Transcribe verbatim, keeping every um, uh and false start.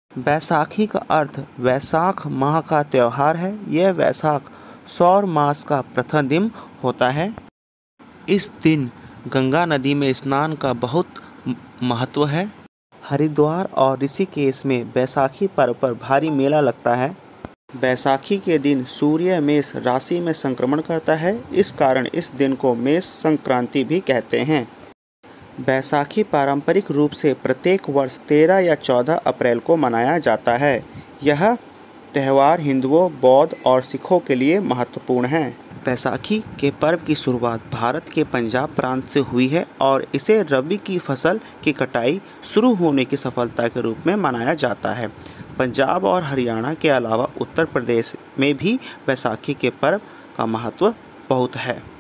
बैसाखी का अर्थ वैशाख माह का त्यौहार है। यह वैशाख सौर मास का प्रथम दिन होता है। इस दिन गंगा नदी में स्नान का बहुत महत्व है। हरिद्वार और ऋषिकेश में बैसाखी पर्व पर भारी मेला लगता है। बैसाखी के दिन सूर्य मेष राशि में संक्रमण करता है, इस कारण इस दिन को मेष संक्रांति भी कहते हैं। बैसाखी पारंपरिक रूप से प्रत्येक वर्ष तेरह या चौदह अप्रैल को मनाया जाता है। यह त्यौहार हिंदुओं, बौद्ध और सिखों के लिए महत्वपूर्ण है। बैसाखी के पर्व की शुरुआत भारत के पंजाब प्रांत से हुई है और इसे रबी की फसल की कटाई शुरू होने की सफलता के रूप में मनाया जाता है। पंजाब और हरियाणा के अलावा उत्तर प्रदेश में भी बैसाखी के पर्व का महत्व बहुत है।